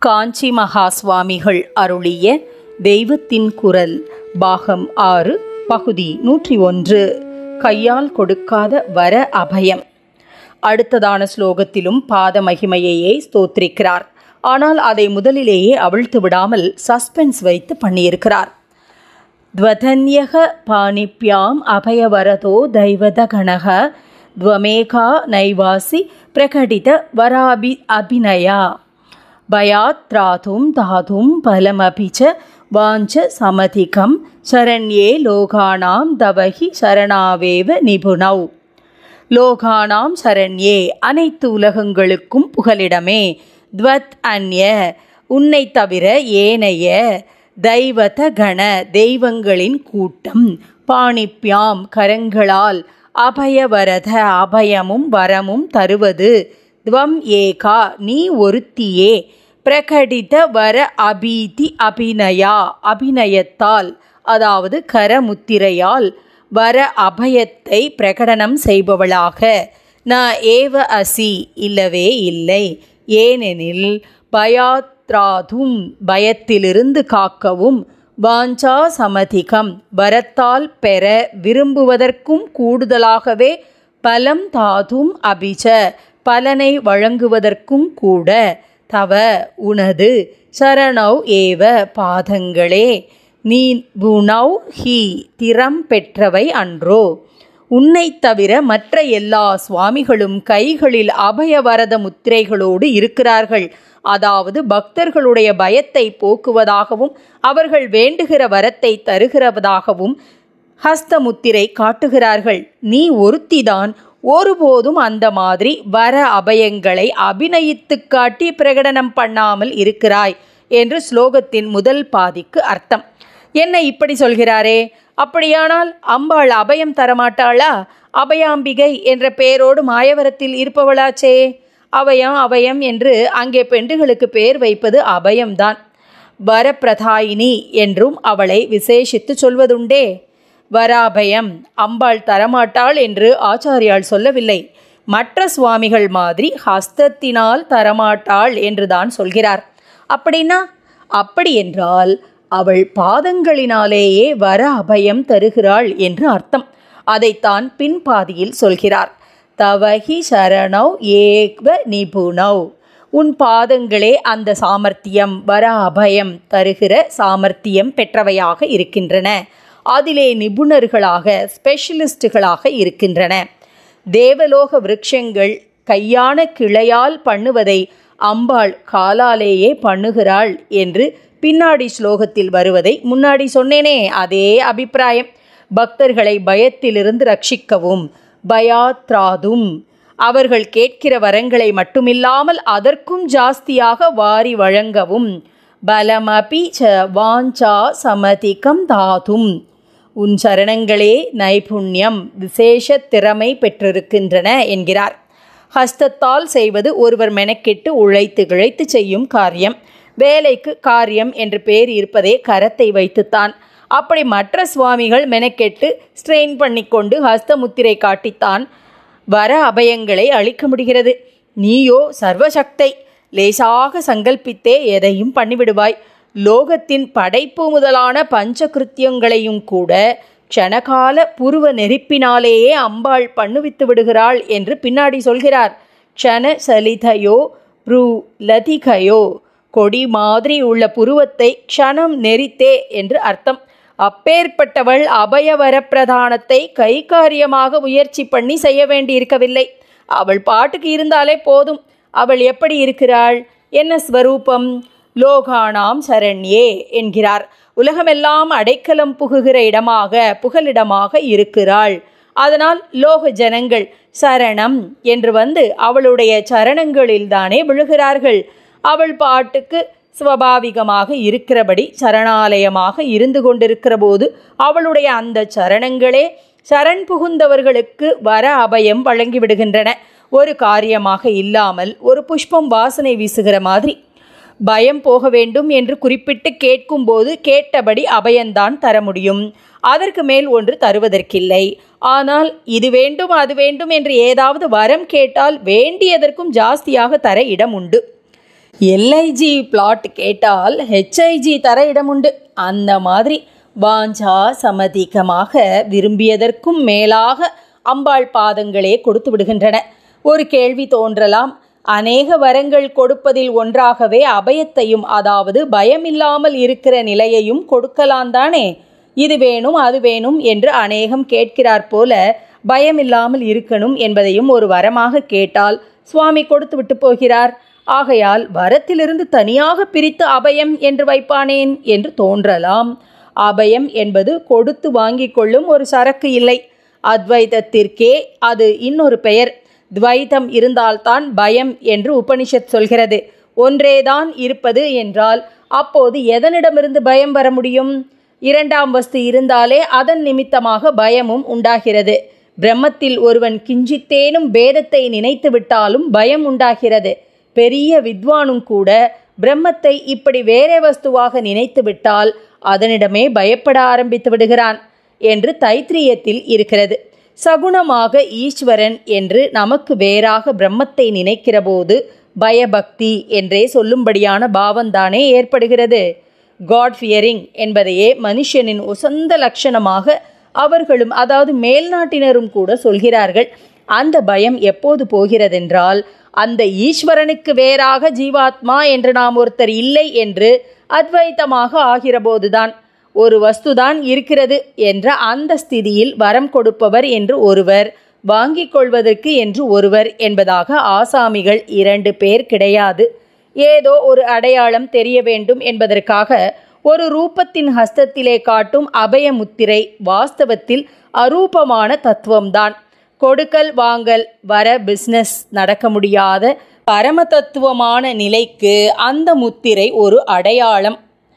காஞ்சி மகா சுவாமிகள் அருளிய தெய்வத்தின் குரல் பாகம் 6 பகுதி 101 கையால் கொடுக்காத வர அபயம். அடுத்ததான ஸ்லோகத்திலும் பாத மகிமையையே ஸ்தோத்திரிக்கிறார். ஆனால் அதை முதலிலேயே அவிழ்த்து விடாமல் சஸ்பென்ஸ் வைத்து பண்ணியிருக்கிறார். த்வதன்யக பாணிப்யாம் அபயவரதோ தைவத கணக த்வமேகா நைவாசி பிரகடித வராபி அபிநயா பயாத்ராதும் தாதும் பலமபிச்ச வாஞ்ச சமதிகம் சரண்யே லோகானாம் தவஹி சரணாவேவ நிபுணௌ. லோகானாம் சரண்யே அனைத்து உலகங்களுக்கும் புகலிடமே. த்வத் அன்ய உன்னை தவிர ஏனைய தைவத கண தெய்வங்களின் கூட்டம் பாணிப்யாம் கரங்களால் அபயவரத அபயமும் வரமும் தருவது த்வம் ஏகா நீ ஒருத்தியே பிரகடித வர அபீதி அபிநயா அபிநயத்தால் அதாவது கரமுத்திரையால் வர அபயத்தை பிரகடனம் செய்பவளாக ந ஏவ அசி இல்லவே இல்லை. ஏனெனில் பயாத்ராதும் பயத்திலிருந்து காக்கவும் வாஞ்சா சமதிகம் வரத்தால் பெற விரும்புவதற்கும் கூடுதலாகவே பலம் தாதும் அபிச்ச பலனை வழங்குவதற்கும் கூட தவ உனது சரணௌ ஏவ பாதங்களே நீ புணௌ ஹி திறம் பெற்றவை அன்றோ. உன்னை தவிர மற்ற எல்லா சுவாமிகளும் கைகளில் அபயவரத முத்திரைகளோடு இருக்கிறார்கள். அதாவது பக்தர்களுடைய பயத்தை போக்குவதாகவும் அவர்கள் வேண்டுகிற வரத்தை தருகிறவதாகவும் ஹஸ்தமுத்திரை காட்டுகிறார்கள். நீ ஒருத்திதான் ஒருபோதும் அந்த மாதிரி வர அபயங்களை அபிநயித்து காட்டி பிரகடனம் பண்ணாமல் இருக்கிறாய் என்று ஸ்லோகத்தின் முதல் பாதிக்கு அர்த்தம். என்ன இப்படி சொல்கிறாரே? அப்படியானால் அம்பாள் அபயம் தரமாட்டாளா? அபயாம்பிகை என்ற பெயரோடு மாயவரத்தில் இருப்பவளாச்சே. அபயம் அபயம் என்று அங்கே பெண்டுகளுக்கு பெயர் வைப்பது அபயம்தான். வரப்பிரதாயினி என்றும் அவளை விசேஷித்து சொல்வதுண்டே. வராபயம் அம்பாள் தரமாட்டாள் என்று ஆச்சாரியால் சொல்லவில்லை. மற்ற சுவாமிகள் மாதிரி ஹஸ்தத்தினால் தரமாட்டாள் என்றுதான் சொல்கிறார். அப்படின்னா அப்படி என்றால் அவள் பாதங்களினாலேயே வர அபயம் தருகிறாள் என்று அர்த்தம். அதைத்தான் பின்பாதியில் சொல்கிறார். தவஹி சரணௌ ஏவ நிபுணௌ. உன் பாதங்களே அந்த சாமர்த்தியம் வர அபயம் தருகிற சாமர்த்தியம் பெற்றவையாக இருக்கின்றன. அதிலே நிபுணர்களாக ஸ்பெஷலிஸ்டுகளாக இருக்கின்றன. தேவலோக விருட்சங்கள் கையான கிளையால் பண்ணுவதை அம்பாள் காலாலேயே பண்ணுகிறாள் என்று பின்னாடி ஸ்லோகத்தில் வருவதை முன்னாடி சொன்னேனே, அதே அபிப்பிராயம். பக்தர்களை பயத்திலிருந்து ரட்சிக்கவும் பயாத்ராதும் அவர்கள் கேட்கிற வரங்களை மட்டுமில்லாமல் அதற்கும் ஜாஸ்தியாக வாரி வழங்கவும் பலமபி ச வாஞ்சா சமதிகம் தாதும் உன் சரணங்களே நைபுண்ணியம் விசேஷ திறமை பெற்றிருக்கின்றன என்கிறார். ஹஸ்தத்தால் செய்வது ஒருவர் மெனக்கெட்டு உழைத்து கிழைத்து செய்யும் காரியம். வேலைக்கு காரியம் என்று பெயர் இருப்பதே கரத்தை வைத்துத்தான். அப்படி மற்ற சுவாமிகள் மெனக்கெட்டு ஸ்ட்ரெயின் பண்ணிக்கொண்டு ஹஸ்தமுத்திரை காட்டித்தான் வர அபயங்களை அளிக்க முடிகிறது. நீயோ சர்வசக்தை, லேசாக சங்கல்பித்தே எதையும் பண்ணிவிடுவாய். லோகத்தின் படைப்பு முதலான பஞ்சகிருத்தியங்களையும் கூட க்ஷணகால புருவ நெருப்பினாலேயே அம்பாள் பண்ணுவித்து விடுகிறாள் என்று பின்னாடி சொல்கிறார். க்ஷண சலிதையோ ப்ரூ லதிகையோ கொடி மாதிரி உள்ள புருவத்தை க்ஷணம் நெறித்தே என்று அர்த்தம். அப்பேற்பட்டவள் அபயவர பிரதானத்தை கைகாரியமாக முயற்சி பண்ணி செய்ய வேண்டியிருக்கவில்லை. அவள் பாட்டுக்கு இருந்தாலே போதும். அவள் எப்படி இருக்கிறாள்? என்ன ஸ்வரூபம்? லோகானாம் சரண்யே என்கிறார். உலகமெல்லாம் அடைக்கலம் புகுகிற இடமாக புகலிடமாக இருக்கிறாள். அதனால் லோக ஜனங்கள் சரணம் என்று வந்து அவளுடைய சரணங்களில்தானே விழுகிறார்கள். அவள் பாட்டுக்கு சுவாபாவிகமாக இருக்கிறபடி சரணாலயமாக இருந்து கொண்டிருக்கிற போது அவளுடைய அந்த சரணங்களே சரண் புகுந்தவர்களுக்கு வர அபயம் வழங்கிவிடுகின்றன. ஒரு காரியமாக இல்லாமல் ஒரு புஷ்பம் வாசனை வீசுகிற மாதிரி. பயம் போக வேண்டும் என்று குறிப்பிட்டு கேட்கும்போது கேட்டபடி அபயந்தான் தர முடியும். அதற்கு மேல் ஒன்று தருவதற்கில்லை. ஆனால் இது வேண்டும் அது வேண்டும் என்று ஏதாவது வரம் கேட்டால் வேண்டியதற்கும் ஜாஸ்தியாக தர இடம் உண்டு. LIG பிளாட் கேட்டால் HIG தர இடமுண்டு. அந்த மாதிரி வாஞ்சா சமதிகமாக விரும்பியதற்கும் மேலாக அம்பாள் பாதங்களே கொடுத்து விடுகின்றன. ஒரு கேள்வி தோன்றலாம், அநேக வரங்கள் கொடுப்பதில் ஒன்றாகவே அபயத்தையும், அதாவது பயமில்லாமல் இருக்கிற நிலையையும் கொடுக்கலாம் தானே? இது வேணும் அது வேணும் என்று அநேகம் கேட்கிறார் போல பயமில்லாமல் இருக்கணும் என்பதையும் ஒரு வரமாக கேட்டால் சுவாமி கொடுத்து விட்டு போகிறார். ஆகையால் வரத்திலிருந்து தனியாக பிரித்து அபயம் என்று வைப்பானேன் என்று தோன்றலாம். அபயம் என்பது கொடுத்து வாங்கிக் கொள்ளும் ஒரு சரக்கு இல்லை. அத்வைதத்திற்கே அது இன்னொரு பெயர். துவைதம் இருந்தால்தான் பயம் என்று உபனிஷத் சொல்கிறது. ஒன்றேதான் இருப்பது என்றால் அப்போது எதனிடமிருந்து பயம் வர முடியும்? இரண்டாம் வஸ்து இருந்தாலே அதன் நிமித்தமாக பயமும் உண்டாகிறது. பிரம்மத்தில் ஒருவன் கிஞ்சித்தேனும் பேதத்தை நினைத்து விட்டாலும் பயம் உண்டாகிறது. பெரிய வித்வானும் கூட பிரம்மத்தை இப்படி வேறே வஸ்துவாக நினைத்து விட்டால் அதனிடமே பயப்பட ஆரம்பித்து விடுகிறான் என்று தைத்திரியத்தில் இருக்கிறது. சகுணமாக ஈஸ்வரன் என்று நமக்கு வேறாக பிரம்மத்தை நினைக்கிற போது பயபக்தி என்றே சொல்லும்படியான பாவந்தானே ஏற்படுகிறது. காட் ஃபியரிங் என்பதையே மனுஷனின் உசந்த லட்சணமாக அவர்களும், அதாவது மேல்நாட்டினரும் கூட சொல்கிறார்கள். அந்த பயம் எப்போது போகிறதென்றால், அந்த ஈஸ்வரனுக்கு வேறாக ஜீவாத்மா என்று நாம் ஒருத்தர் இல்லை என்று அத்வைத்தமாக ஆகிறபோதுதான். ஒரு வஸ்துதான் இருக்கிறது என்ற அந்த ஸ்திதியில் வரம் கொடுப்பவர் என்று ஒருவர், வாங்கிக் கொள்வதற்கு என்று ஒருவர் என்பதாக ஆசாமிகள் 2 பேர் கிடையாது. ஏதோ ஒரு அடையாளம் தெரிய வேண்டும் என்பதற்காக ஒரு ரூபத்தின் ஹஸ்தத்திலே காட்டும் அபயமுத்திரை வாஸ்தவத்தில் அரூபமான தத்துவம்தான். கொடுக்கல் வாங்கல் வர பிஸ்னஸ் நடக்க முடியாத பரம தத்துவமான நிலைக்கு அந்த முத்திரை ஒரு அடையாளம்.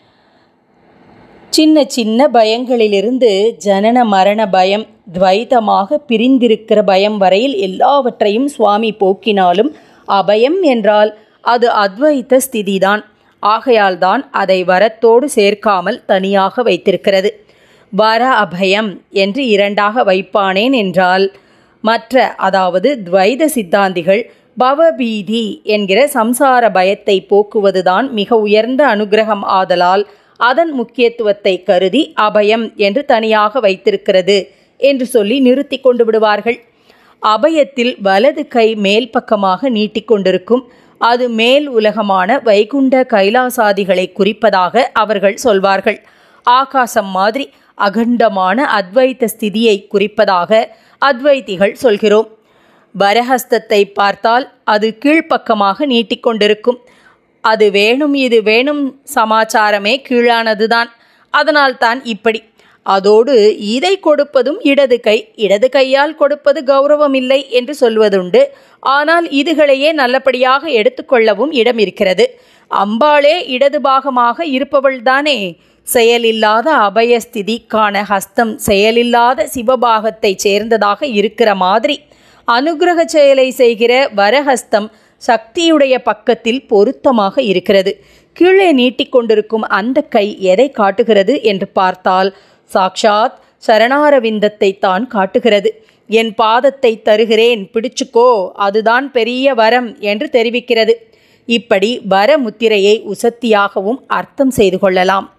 சின்ன சின்ன பயங்களிலிருந்து ஜனன மரண பயம், துவைதமாக பிரிந்திருக்கிற பயம் வரையில் எல்லாவற்றையும் சுவாமி போக்கினாலும் அபயம் என்றால் அது அத்வைத்த ஸ்திதிதான். ஆகையால்தான் அதை வரத்தோடு சேர்க்காமல் தனியாக வைத்திருக்கிறது. வர அபயம் என்று 2ஆக வைப்பானேன் என்றால், மற்ற அதாவது துவைத சித்தாந்திகள் பவபீதி என்கிற சம்சார பயத்தை போக்குவதுதான் மிக உயர்ந்த அனுகிரகம் ஆதலால் அதன் முக்கியத்துவத்தை கருதி அபயம் என்று தனியாக வைத்திருக்கிறது என்று சொல்லி நிறுத்தி கொண்டு விடுவார்கள். அபயத்தில் வலது கை மேல் பக்கமாக நீட்டிக்கொண்டிருக்கும். அது மேல் உலகமான வைகுண்ட கைலாசாதிகளை குறிப்பதாக அவர்கள் சொல்வார்கள். ஆகாசம் மாதிரி அகண்டமான அத்வைத்த ஸ்திதியை குறிப்பதாக அத்வைத்திகள் சொல்கிறோம். வரஹஸ்தத்தை பார்த்தால் அது கீழ்ப்பக்கமாக நீட்டிக்கொண்டிருக்கும். அது வேணும் இது வேணும் சமாச்சாரமே கீழானதுதான். அதனால்தான் இப்படி. அதோடு இதை கொடுப்பதும் இடது கை, இடது கையால் கொடுப்பது கௌரவம் இல்லை என்று சொல்வதுண்டு. ஆனால் இதுகளையே நல்லபடியாக எடுத்துக்கொள்ளவும் இடம் இருக்கிறது. அம்பாளே இடது பாகமாக இருப்பவள்தானே. செயலில்லாத அபயஸ்திதிக்கான ஹஸ்தம் செயலில்லாத சிவபாகத்தை சேர்ந்ததாக இருக்கிற மாதிரி அனுகிரக செயலை செய்கிற வரஹஸ்தம் சக்தியுடைய பக்கத்தில் பொருத்தமாக இருக்கிறது. கீழே நீட்டிக்கொண்டிருக்கும் அந்த கை எதை காட்டுகிறது என்று பார்த்தால் சாக்ஷாத் சரணாரவிந்தத்தை தான் காட்டுகிறது. என் பாதத்தை தருகிறேன், பிடிச்சுக்கோ, அதுதான் பெரிய வரம் என்று தெரிவிக்கிறது. இப்படி வர முத்திரையை உசத்தியாகவும் அர்த்தம் செய்து கொள்ளலாம்.